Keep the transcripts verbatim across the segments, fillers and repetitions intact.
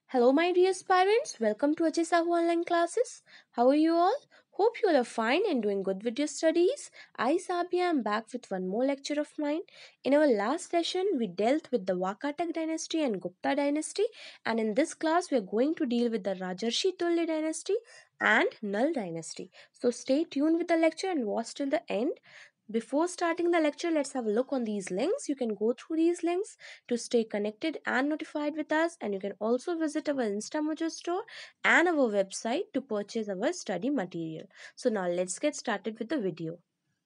Hello, my dear aspirants. Welcome to Ajay Sahu Online Classes. How are you all? Hope you all are fine and doing good with your studies. I, Sabia, am back with one more lecture of mine. In our last session, we dealt with the Wakatak dynasty and Gupta dynasty, and in this class, we are going to deal with the Rajarshi Tulya dynasty and Nal dynasty. So stay tuned with the lecture and watch till the end. Before starting the lecture, let's have a look on these links. You can go through these links to stay connected and notified with us, and you can also visit our InstaMojo store and our website to purchase our study material. So now let's get started with the video.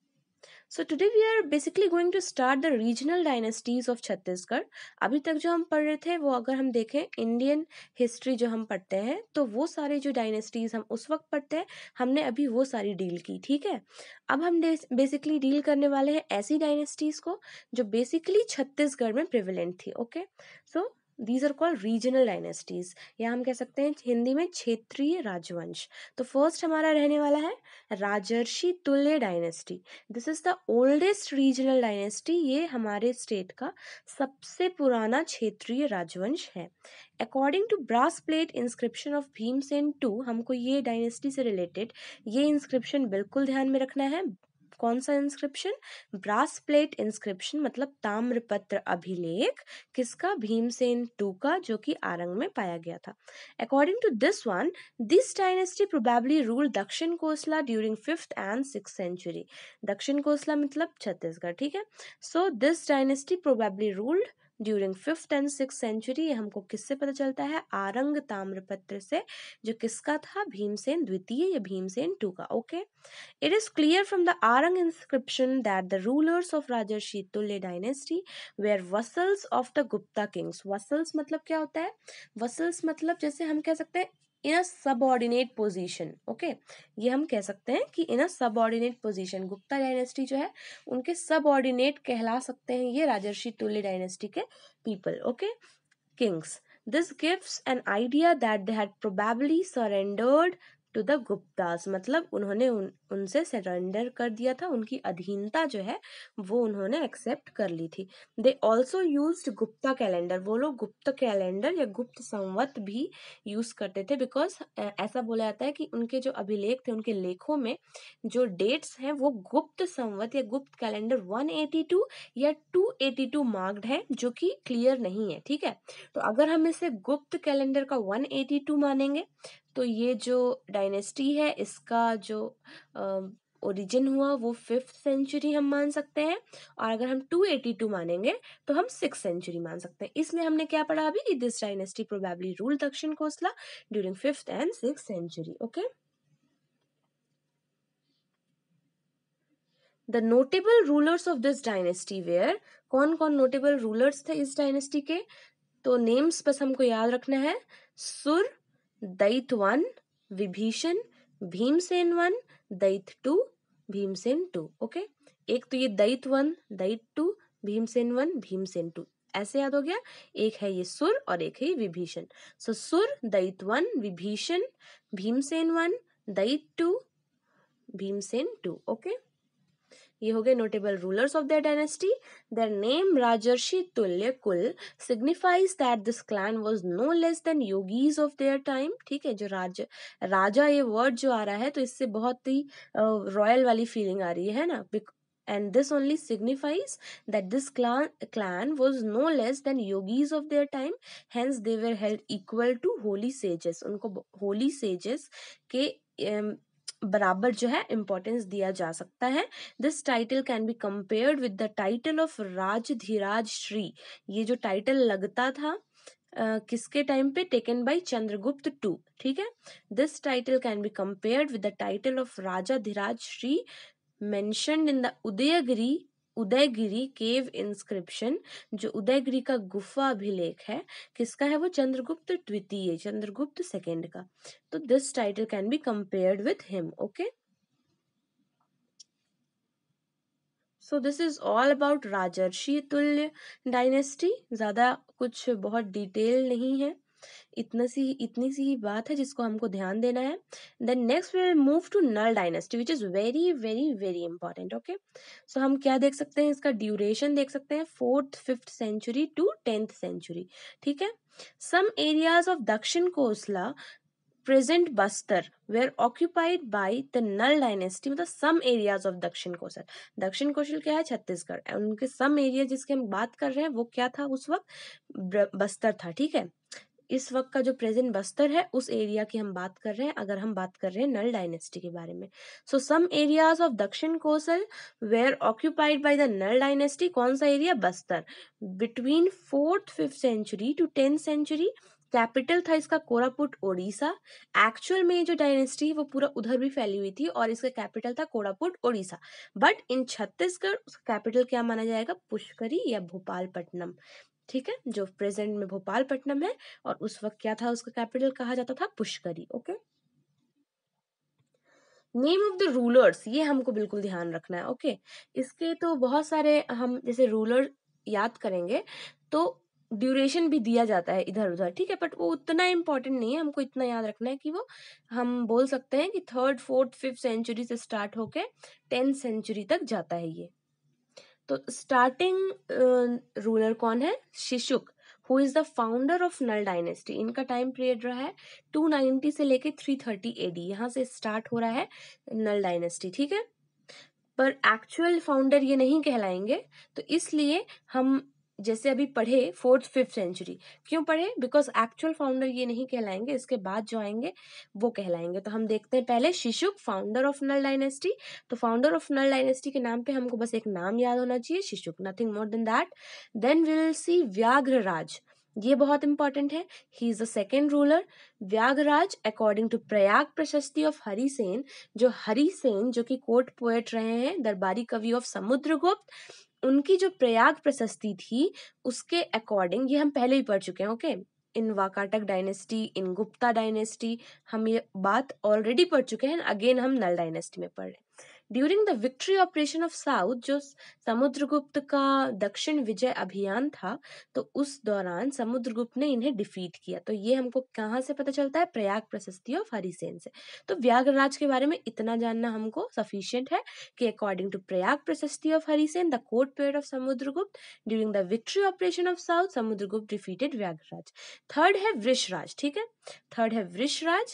So today we are basically going to start the regional dynasties of Chhattisgarh. अभी तक जो हम पढ़ रहे थे वो अगर हम देखें इंडियन हिस्ट्री जो हम पढ़ते हैं तो वो सारे जो डायनेस्टीज हम उस वक्त पढ़ते हैं हमने अभी वो सारी डील की. ठीक है, अब हम बेसिकली डील करने वाले हैं ऐसी डायनेस्टीज को जो बेसिकली छत्तीसगढ़ में प्रिविलेंट थी. Okay, so these are called regional dynasties, या हम कह सकते हैं हिंदी में क्षेत्रीय राजवंश. तो फर्स्ट हमारा रहने वाला है Rajarshi Tulya dynasty. This is the oldest regional dynasty. ये हमारे स्टेट का सबसे पुराना क्षेत्रीय राजवंश है. According to brass plate inscription of Bhimsen two, हमको ये डायनेस्टी से रिलेटेड ये इंस्क्रिप्शन बिल्कुल ध्यान में रखना है. कौन सा इंस्क्रिप्शन? ब्रास प्लेट इंस्क्रिप्शन, मतलब ताम्रपत्र अभिलेख. किसका? भीमसेन टू का, जो कि आरंग में पाया गया था. According to this one, this dynasty probably ruled Dakshin Kosala during fifth and six century. Dakshin Kosala मतलब छत्तीसगढ़. ठीक है, so this dynasty probably ruled during fifth and six century. ये हमको किससे पता चलता है? आरंग ताम्रपत्र से, जो किसका था? भीमसेन द्वितीय या भीमसेन टू का. Okay, it is clear from the Arang inscription that the rulers of Rajarshi Tulya dynasty were vassals of the Gupta kings. Vassals मतलब क्या होता है? Vassals मतलब जैसे हम कह सकते हैं in a subordinate position. Okay, ये हम कह सकते हैं कि in a subordinate position. Gupta dynasty जो है उनके सबऑर्डिनेट कहला सकते हैं ये राजर्षि तुल्य डायनेस्टी के people. Okay, kings. This gives an idea that they had probably surrendered to the Guptas, मतलब उन्होंने उन उनसे सरेंडर कर दिया था, उनकी अधीनता जो है वो उन्होंने एक्सेप्ट कर ली थी. They also used Gupta calendar. वो लोग गुप्त कैलेंडर या गुप्त संवत भी यूज करते थे, बिकॉज ऐसा बोला जाता है कि उनके जो अभिलेख थे, उनके लेखों में जो डेट्स हैं वो गुप्त संवत या Gupta calendar one eighty two या टू एटी टू मार्क्ड है, जो कि क्लियर नहीं है. ठीक है, तो अगर हम इसे गुप्त कैलेंडर का वन एटी टू मानेंगे तो ये जो डायनेस्टी है इसका जो ओरिजिन हुआ वो फिफ्थ सेंचुरी हम मान सकते हैं, और अगर हम टू एटी टू मानेंगे तो हम सिक्स सेंचुरी मान सकते हैं. इसलिए हमने क्या पढ़ा अभी कि this dynasty probably rule Dakshin Kosala during fifth and six century. Okay, the notable rulers of this dynasty were. कौन कौन नोटेबल रूलर्स थे इस डायनेस्टी के? तो नेम्स बस हमको याद रखना है. Sura, Dayita one, Vibhishan, Bhimsen one, Dayita two, Bhimsen two. Okay, एक तो ये Dayita one, Dayita two, Bhimsen one, Bhimsen two, ऐसे याद हो गया. एक है ये सुर और एक है ये Vibhishan. So Sura, Dayita one, Vibhishan, Bhimsen one, Dayita two, Bhimsen two. Okay, ये हो गए notable rulers of their dynasty. Their name Rajarshi Tulya Kula signifies that this clan was no less than yogis of their time. ठीक है, जो राज राजा ये वर्ड जो आ रहा है तो इससे बहुत ही रॉयल uh, वाली फीलिंग आ रही है ना. And this only signifies that this clan clan was no less than yogis of their time. Hence they were held equal to holy sages. उनको holy sages के um, बराबर जो है इंपॉर्टेंस दिया जा सकता है. This title can be compared with the title of Rajadhiraj Shri. ये जो टाइटल लगता था Uh, किसके टाइम पे? Taken by Chandragupta two. ठीक है, this title can be compared with the title of Rajadhiraj Shri mentioned in the Udayagiri Udayagiri cave inscription. जो उदयगिरी का गुफा अभिलेख है किसका है? वो चंद्रगुप्त द्वितीय, चंद्रगुप्त सेकेंड का. तो this title can be compared with him. Okay, so this is all about Rajarshi Tulya dynasty. ज्यादा कुछ बहुत डिटेल नहीं है. इतना सी इतनी सी बात है जिसको हमको ध्यान देना है। Then next we will move to Nala dynasty which is very very very important. Okay, so हम क्या देख सकते हैं, इसका ड्यूरेशन देख सकते हैं, fourth fifth century to tenth century. ठीक है, some areas of Dakshin Kosala present Bastar were occupied by the Nala dynasty, मतलब सम एरियाज ऑफ दक्षिण कौशल। दक्षिण कौशल क्या है, छत्तीसगढ़, उनके सम एरिया जिसके हम बात कर रहे हैं वो क्या था उस वक्त, बस्तर था। ठीक है, इस वक्त का जो प्रेजेंट बस्तर है उस एरिया की हम बात कर रहे हैं, अगर हम बात कर रहे हैं नल डायनेस्टी के बारे में। सो सम areas of Dakshin Kosala were occupied by the Nala dynasty, कौन सा area, Bastar, between fourth fifth century to tenth century. Capital था इसका कोरापुट ओडिशा। एक्चुअल में जो डायनेस्टी है वो पूरा उधर भी फैली हुई थी और इसका कैपिटल था कोरापुट ओडिशा, बट इन छत्तीसगढ़ उसका कैपिटल क्या माना जाएगा, पुष्करी या भोपालपट्टनम। ठीक है, जो प्रेजेंट में भोपालपट्टनम है और उस वक्त क्या था, उसका कैपिटल कहा जाता था Pushkari. Okay, name of the rulers, ये हमको बिल्कुल ध्यान रखना है। ओके, इसके तो बहुत सारे हम जैसे रूलर याद करेंगे तो ड्यूरेशन भी दिया जाता है इधर उधर। ठीक है, बट वो उतना इम्पोर्टेंट नहीं है, हमको इतना याद रखना है कि वो हम बोल सकते हैं कि थर्ड फोर्थ फिफ्थ सेंचुरी से स्टार्ट होके टेंथ सेंचुरी तक जाता है ये। तो स्टार्टिंग रूलर कौन है, Shishuk, who is the founder of Nala dynasty. इनका टाइम पीरियड रहा है टू नाइंटी से लेके थ्री थर्टी एडी, यहाँ से स्टार्ट हो रहा है नल डायनेस्टी। ठीक है, पर एक्चुअल फाउंडर ये नहीं कहलाएंगे, तो इसलिए हम जैसे अभी पढ़े फोर्थ फिफ्थ सेंचुरी, क्यों पढ़े, बिकॉज एक्चुअल फाउंडर ये नहीं कहलाएंगे, इसके बाद जो आएंगे वो कहलाएंगे। तो हम देखते हैं पहले Shishuk, founder of Nala dynasty. तो फाउंडर ऑफ नल डायनेस्टी के नाम पे हमको बस एक नाम याद होना चाहिए, Shishuk, nothing more than that. Then we will see Vyaghraraj, ये बहुत इंपॉर्टेंट है, he is the second ruler. Vyaghraraj according to Prayag Prashasti of Harisena, जो हरिसेन जो कि कोर्ट पोएट रहे हैं, दरबारी कवि ऑफ समुद्रगुप्त, उनकी जो प्रयाग प्रशस्ति थी उसके अकॉर्डिंग, ये हम पहले ही पढ़ चुके हैं। Okay, in Vakataka dynasty, in Gupta dynasty, हम ये बात ऑलरेडी पढ़ चुके हैं, अगेन हम नल डायनेस्टी में पढ़ रहे हैं। During the victory operation of south, जो समुद्रगुप्त का दक्षिण विजय अभियान था, तो उस दौरान समुद्रगुप्त ने इन्हें डिफीट किया। तो ये हमको कहाँ से पता चलता है, प्रयाग प्रशस्ति ऑफ हरिसेन से। तो व्याघ्रराज के बारे में इतना जानना हमको सफिशिएंट है कि according to Prayag Prashasti of Harisen, the court period of Samudragupta, during the victory operation of south, Samudragupta defeated Vyaghraraj. Third है वृषराज। ठीक है, थर्ड है वृषराज,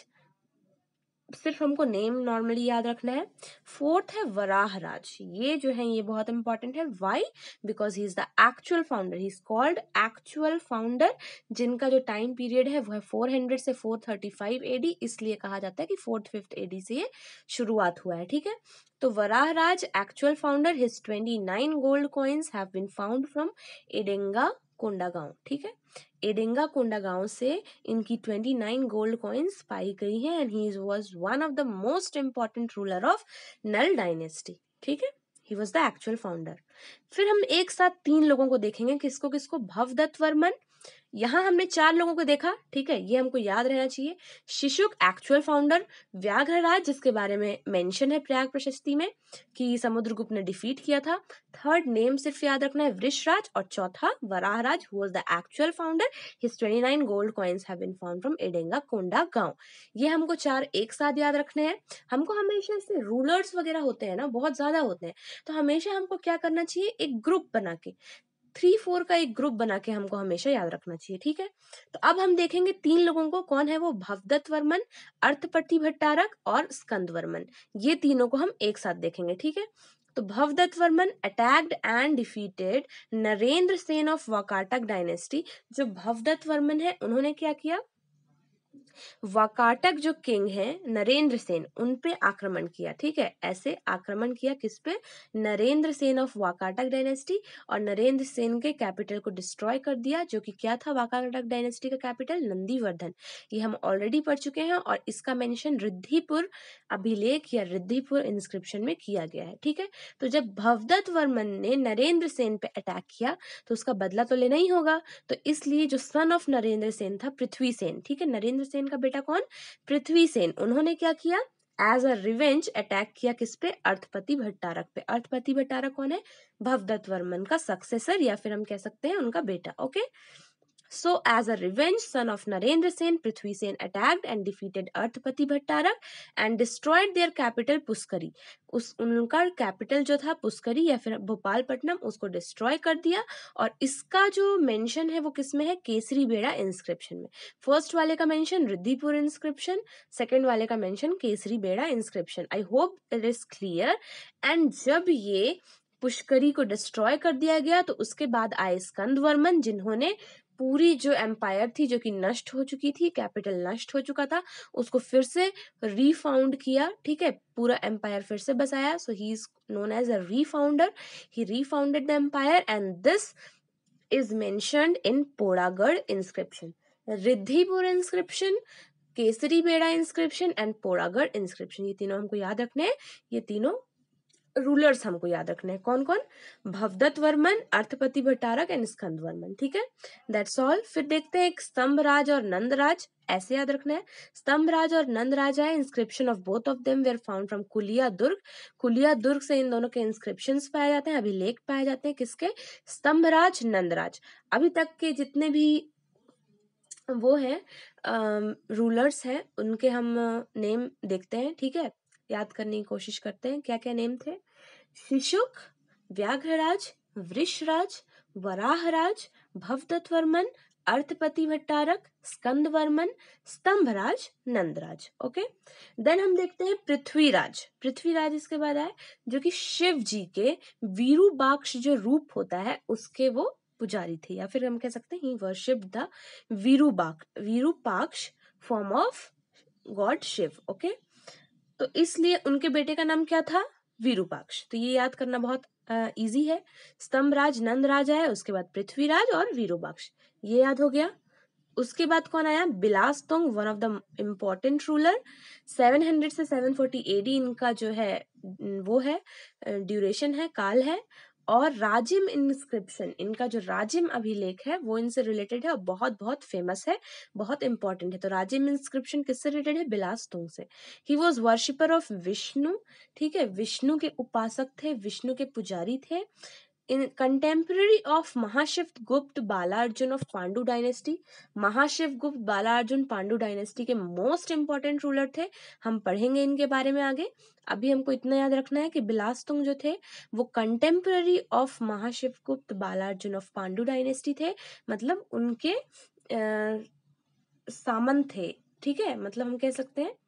सिर्फ हमको नेम नॉर्मली याद रखना है। फोर्थ है वराहराज, ये जो है ये बहुत इंपॉर्टेंट है। Why, because he is the actual founder, he is called actual founder, जिनका जो टाइम पीरियड है वो है फोर हंड्रेड से फोर थर्टी फाइव एडी, इसलिए कहा जाता है कि फोर्थ फिफ्थ एडी से ये शुरुआत हुआ है। ठीक है, तो Varaharaj actual founder, his twenty nine gold coins have been found from Edenga Kondagaon. ठीक है, एडेंगा कोंडागांव से इनकी ट्वेंटी नाइन गोल्ड कॉइन्स पाई गई हैं, and he was one of the most important ruler of Nala dynasty. ठीक है, he was the actual founder. फिर हम एक साथ तीन लोगों को देखेंगे, किसको किसको, भवदत्त वर्मन, यहाँ हमने चार लोगों को देखा। ठीक है, ये हमको याद रहना चाहिए। शिशुक एक्चुअल फाउंडर, व्याघ्रराज जिसके बारे में मेंशन है प्रयाग प्रशस्ति में कि समुद्रगुप्त ने डिफीट किया था। थर्ड नेम सिर्फ याद रखना है, वृषराज, और चौथा Varaharaj, who was the actual founder, his twenty nine gold coins have been found from Edenga Kondagaon. ये हमको चार एक साथ याद रखने हैं। हमको हमेशा इससे रूलर्स वगैरह होते हैं ना, बहुत ज्यादा होते हैं, तो हमेशा हमको क्या करना चाहिए, एक ग्रुप बना के, थ्री फोर का एक ग्रुप बना के हमको हमेशा याद रखना चाहिए। ठीक है, तो अब हम देखेंगे तीन लोगों को, कौन है वो, भवदत्त वर्मन, अर्थपति भट्टारक और स्कंद वर्मन। ये तीनों को हम एक साथ देखेंगे। ठीक है, तो Bhavadatta Varman attacked and defeated Narendra Sen of Vakataka dynasty. जो भवदत्त वर्मन है उन्होंने क्या किया, वाकाटक जो किंग है नरेंद्र सेन, उन पे आक्रमण किया। ठीक है, ऐसे आक्रमण किया किस पे, नरेंद्र सेन ऑफ वाकाटक डायनेस्टी, और नरेंद्र सेन के कैपिटल को डिस्ट्रॉय कर दिया, जो कि क्या था वाकाटक डायनेस्टी का कैपिटल, नंदीवर्धन। ये हम ऑलरेडी पढ़ चुके हैं और इसका मेंशन रिद्धिपुर अभिलेख या रिद्धिपुर इंस्क्रिप्शन में किया गया है। ठीक है, तो जब भवदत्त वर्मन ने नरेंद्र सेन पे अटैक किया तो उसका बदला तो लेना ही होगा, तो इसलिए जो सन ऑफ नरेंद्र सेन था, पृथ्वी सेन, ठीक है, नरेंद्र सेन का बेटा कौन, पृथ्वी सेन, उन्होंने क्या किया, एज अ रिवेंज अटैक किया किस पे, अर्थपति भट्टारक पे। अर्थपति भट्टारक कौन है, भवदत्त वर्मन का सक्सेसर, या फिर हम कह सकते हैं उनका बेटा। Okay, So, as a revenge, son of Narendra Sen, Prithvi Sen attacked and defeated Arthapati Bhattarak and destroyed their capital Puskari. उस उनका कैपिटल जो था पुष्करी या फिर भोपालपट्टनम उसको डिस्ट्रॉय कर दिया. और इसका जो मेंशन है वो किसमें है? केसरी बेड़ा इंस्क्रिप्शन में. फर्स्ट वाले का मेंशन रिद्धिपुर इंस्क्रिप्शन, सेकंड वाले का mention Kesaribeda inscription. I hope it is clear. And जब ये पुष्करी को डिस्ट्रॉय कर दिया गया तो उसके बाद आए स्कंद वर्मन, जिन्होंने पूरी जो एम्पायर थी जो कि नष्ट हो चुकी थी, कैपिटल नष्ट हो चुका था, उसको फिर से रीफाउंड किया. ठीक है, पूरा एम्पायर फिर से बसाया. So he is known as a refounder. He refounded the empire and this is mentioned in Podagarh inscription. Riddhipur inscription, Kesaribeda inscription and पोड़ागढ़ inscription, ये तीनों हमको याद रखने हैं. ये तीनों रूलर्स हमको याद रखने हैं. कौन कौन? भवदत्त वर्मन, अर्थपति भट्टारक एंड स्कंद वर्मन. ठीक है, दैट्स ऑल. फिर देखते हैं एक स्तंभराज और नंदराज. ऐसे याद रखना है. स्तंभराज और नंदराज है. Inscription of both of them were found from Kulia Durg. कुलिया दुर्ग से इन दोनों के इंस्क्रिप्शंस पाए जाते हैं, अभिलेख पाए जाते हैं. किसके? स्तंभराज, नंदराज. अभी तक के जितने भी वो है रूलर्स हैं उनके हम नेम देखते हैं. ठीक है, याद करने की कोशिश करते हैं क्या क्या नेम थे. शिशुक, व्याघ्रराज, वृषराज, वराहराज, भवदत्त वर्मन, अर्थपति भट्टारक, स्कंद वर्मन, स्तंभराज, नंदराज. ओके, देन हम देखते हैं पृथ्वीराज. पृथ्वीराज इसके बाद आए, जो कि शिव जी के वीरूपाक्ष जो रूप होता है उसके वो पुजारी थे, या फिर हम कह सकते हैं he worshipped the Virupaksha Virupaksha form of god Shiva. Okay, तो इसलिए उनके बेटे का नाम क्या था? वीरूपाक्ष. तो ये याद करना बहुत इजी है. स्तंभराज, नंदराज है, उसके बाद पृथ्वीराज और वीरूपाक्ष, ये याद हो गया. उसके बाद कौन आया? Bilasatunga, one of the important ruler. Seven hundred से सेवन फोर्टी एडी इनका जो है वो है ड्यूरेशन है, काल है. और राजिम इंस्क्रिप्शन, इनका जो राजिम अभिलेख है वो इनसे रिलेटेड है और बहुत बहुत फेमस है, बहुत इंपॉर्टेंट है. तो राजिम इंस्क्रिप्शन किससे रिलेटेड है? बिलासतुंग से. He was worshipper of Vishnu. ठीक है, विष्णु के उपासक थे, विष्णु के पुजारी थे. इन contemporary of Mahashiva Gupta Balarjuna of Pandu dynasty. Mahashiva Gupta Balarjuna Pandu dynasty के मोस्ट इंपॉर्टेंट रूलर थे. हम पढ़ेंगे इनके बारे में आगे. अभी हमको इतना याद रखना है कि बिलासतुंग जो थे वो contemporary of Mahashiva Gupta Balarjuna of Pandu dynasty थे, मतलब उनके आ, सामंत थे. ठीक है, मतलब हम कह सकते हैं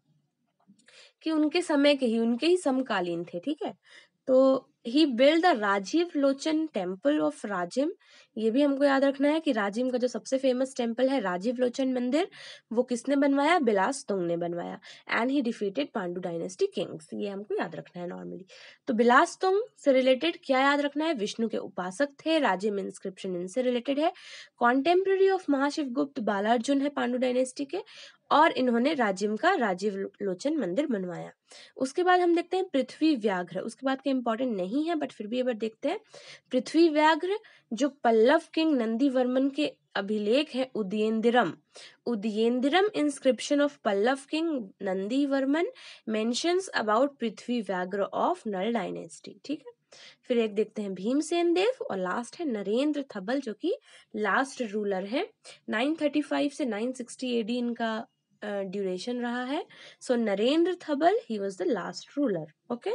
कि उनके समय के ही, उनके ही समकालीन थे. ठीक है, तो he build the Rajiv Lochan temple of Rajim. ये भी हमको याद रखना है कि राजिम का जो सबसे फेमस टेम्पल है राजीव लोचन मंदिर, वो किसने बनवाया? बिलासतुंग ने बनवाया. And he defeated Pandu dynasty kings. ये हमको याद रखना है नॉर्मली. तो बिलासतुंग से रिलेटेड क्या याद रखना है? विष्णु के उपासक थे. राजिम इंस्क्रिप्शन इनसे रिलेटेड है. कॉन्टेम्पररी ऑफ महाशिव गुप्त बालार्जुन है पांडु डायनेस्टी के, और इन्होंने राजिम का राजीव लोचन मंदिर बनवाया. उसके बाद हम देखते हैं पृथ्वी व्याघ्र. उसके बाद के इंपॉर्टेंट नहीं है बट फिर भी एक बार देखते हैं. पृथ्वी व्याघ्र जो पल्लव किंग नंदी वर्मन के अभिलेख है Udayendiram. Udayendiram inscription of Pallava king Nandi Varman mentions about Prithvi Vyaghra of Nala dynasty. ठीक है, फिर एक देखते हैं भीमसेन देव, और लास्ट है नरेंद्र थबल जो कि लास्ट रूलर है. नाइन थर्टी फाइव से नाइन सिक्सटी एडी इनका ड्यूरेशन uh, रहा है. So Narendra Thabal, he was the last ruler. Okay,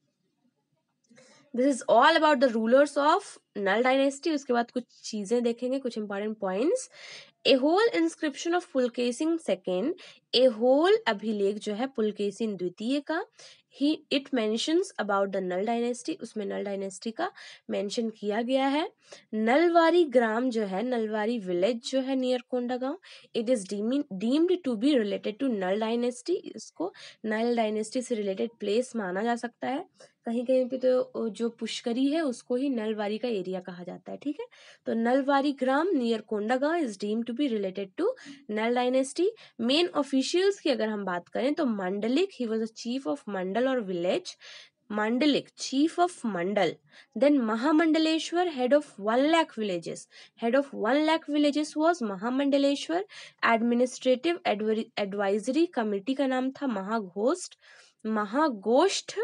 this is all about the rulers of Nala dynasty. उसके बाद कुछ चीजें देखेंगे, कुछ important points. Aihole inscription of Pulakesin second. Aihole अभिलेख जो है पुलकेसिन द्वितीय का, he it mentions about the Nala dynasty. उसमें नल डायनेस्टी का मेंशन किया गया है. नलवारी ग्राम जो है, नलवारी विलेज जो है near Kondagaon, it is deemed to be related to Nala dynasty. इसको नल डायनेस्टी से रिलेटेड प्लेस माना जा सकता है. कहीं कहीं पे तो जो पुष्करी है उसको ही नलवारी का एरिया कहा जाता है. ठीक है, तो नलवारी ग्राम near Kondagaon is deemed to be related to Nala dynasty. Main officials की अगर हम बात करें तो Mandalik, he was a chief of Mandal और village. Mandalik, chief of Mandal. Then Mahamandaleshwar, head of one lakh villages. Head of one lakh villages was Mahamandaleshwar. Administrative advisory committee का नाम था Mahaghoshtha. Mahagoshtha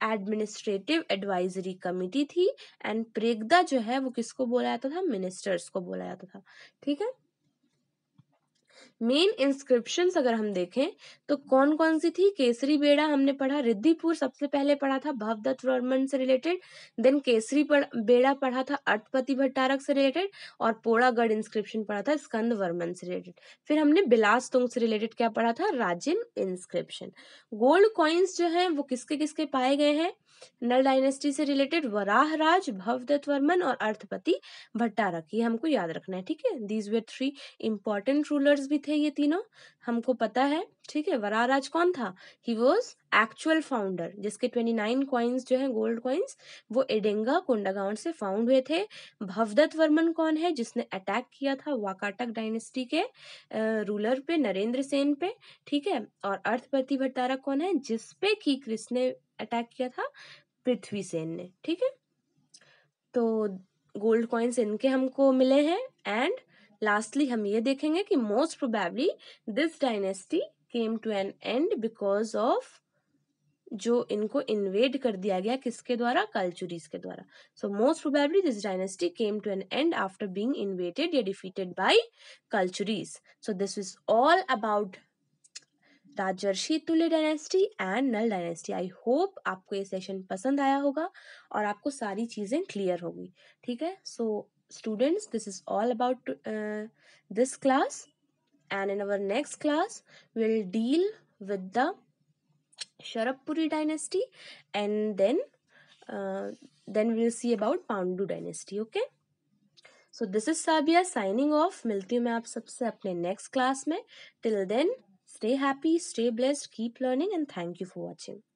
administrative advisory committee थी, एंड प्रेगदा जो है वो किसको बोला जाता था, मिनिस्टर्स को बोला जाता था। ठीक है, मेन इंस्क्रिप्शंस अगर हम देखें तो कौन कौन सी थी, केसरी बेड़ा हमने पढ़ा, रिद्धिपुर सबसे पहले पढ़ा था भवदत्त वर्मन से रिलेटेड, देन केसरी बेड़ा पढ़ा था अटपति भट्टारक से रिलेटेड, और पोड़ागढ़ इंस्क्रिप्शन पढ़ा था स्कंद वर्मन से रिलेटेड। फिर हमने बिलासतुंग से रिलेटेड क्या पढ़ा था, राजिन इंस्क्रिप्शन। गोल्ड कॉइन्स जो है वो किसके किसके पाए गए हैं, नल डायनेस्टी से रिलेटेड वराहराज, भवदत्त वर्मन और अर्थपति भट्टारक, ये हमको याद रखना है। ठीक है, these were three important rulers भी थे ये तीनों, हमको पता है। ठीक है, वराहराज कौन था, ही वॉज एक्चुअल फाउंडर, जिसके ट्वेंटी नाइन कॉइन्स जो हैं गोल्ड कॉइन्स वो एडेंगा कोंडागांव से फाउंड हुए थे। भवदत्त वर्मन कौन है, जिसने अटैक किया था वाकाटक डायनेस्टी के रूलर पे, नरेंद्र सेन पे। ठीक है, और अर्थपति भट्टारक कौन है, जिसपे की किसने अटैक किया था, पृथ्वी सेन ने। ठीक है, तो गोल्ड कॉइन्स इनके हमको मिले हैं। एंड लास्टली हम ये देखेंगे कि most probably this dynasty came to an end because of जो इनको इन्वेड कर दिया गया किसके द्वारा, कल्चुरीज के द्वारा। So most probably this dynasty came to an end after being invaded या defeated by Kalchuris. So this is all about Rajarshi Tulya dynasty and Nala dynasty. I hope आपको ये सेशन पसंद आया होगा और आपको सारी चीजें क्लियर होगी। ठीक है, so students, this is all about this class, and in our next class we'll deal with the Sharapuri dynasty, and then uh, then we'll see about Pandu dynasty. Okay, so this is Sabia signing off. मिलती हूँ मैं आप सबसे अपने next class में. Till then, stay happy, stay blessed, keep learning, and thank you for watching.